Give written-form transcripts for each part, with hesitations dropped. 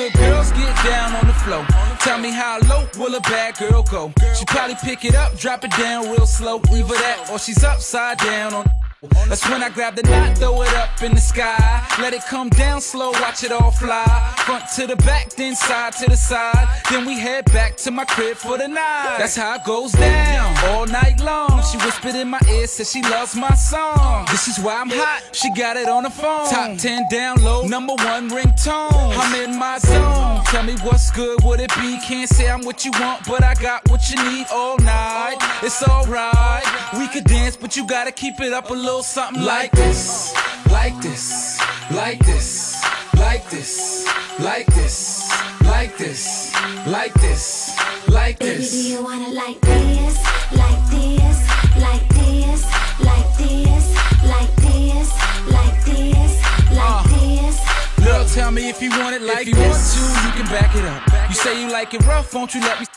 Good girls get down on the floor. Tell me how low will a bad girl go? She probably pick it up, drop it down real slow. Either that or she's upside down on. That's when I grab the knot, throw it up in the sky. Let it come down slow, watch it all fly. Front to the back, then side to the side. Then we head back to my crib for the night. That's how it goes down, all night long. She whispered in my ear, said she loves my song. This is why I'm hot, she got it on the phone. Top 10 download, #1 ringtone. I'm in my zone, tell me what's good, would it be? Can't say I'm what you want, but I got what you need all night. It's alright, we could dance, but you gotta keep it up a little something like this, like this, like this, like this, like this, like this, like this, like this. Baby, do you wanna like this, like this, like this, like this, like this, like this, like this? Look, tell me if you want it like this. If you want to, you can back it up. You say you like it rough, won't you let me?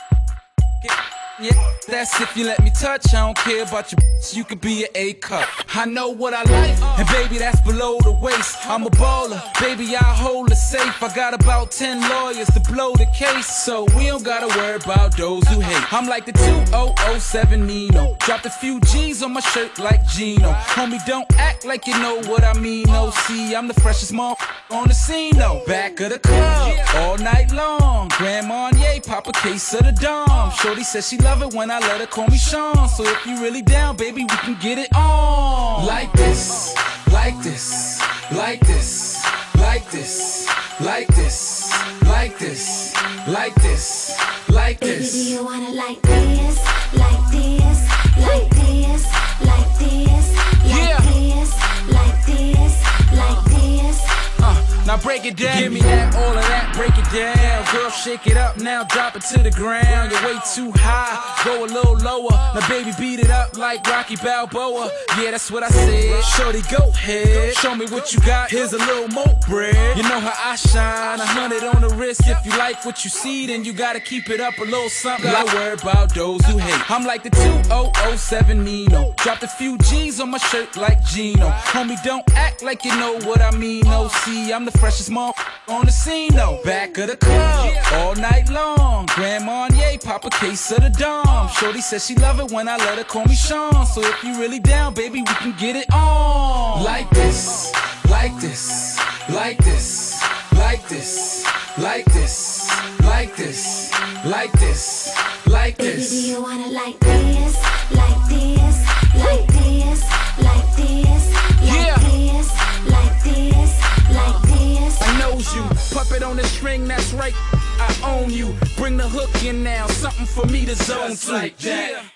Yeah, that's if you let me touch. I don't care about your you could be an A cup. I know what I like, and baby, that's below the waist. I'm a baller, baby, I hold it safe. I got about 10 lawyers to blow the case, so we don't gotta worry about those who hate. I'm like the 2007 Nino. Dropped a few G's on my shirt like Gino. Homie, don't act like you know what I mean. No, see, I'm the freshest motherfucker on the scene, no. Back of the club, all night long. Grand Marnier, pop a case of the Dom. Shorty says she love it when I let her call me Sean. So if you really down, baby, we can get it on. Like this, like this, like this, like this, like this, like this, like this, like this. Baby, do you wanna like this, like this, like this, like this, like this, like this, like this? Now break it down, give me that, all of that, break it down. Girl, shake it up, now drop it to the ground. You're way too high, go a little lower. Now baby, beat it up like Rocky Balboa. Yeah, that's what I said. Shorty, go ahead, show me what you got. Here's a little more bread. You know how I shine, 100 on the wrist. If you like what you see, then you gotta keep it up a little something. I worry about those who hate. I'm like the 2007 Nino. Dropped a few G's on my shirt like Gino. Homie, don't act like you know what I mean. No, see, I'm the freshest motherfucker on the scene, no. Back of the club, all night long. Grand Marnier, pop a case of the Dom. Shorty says she love it when I let her call me Sean. So if you really down, baby, we can get it on. Like this, like this, like this, like this, like this, like this, like this, like this. Baby, do you wanna like this, like this, like this, like this, like this, like this, like this? I knows you, puppet on the string, that's right, I own you. Bring the hook in now, something for me to zone to.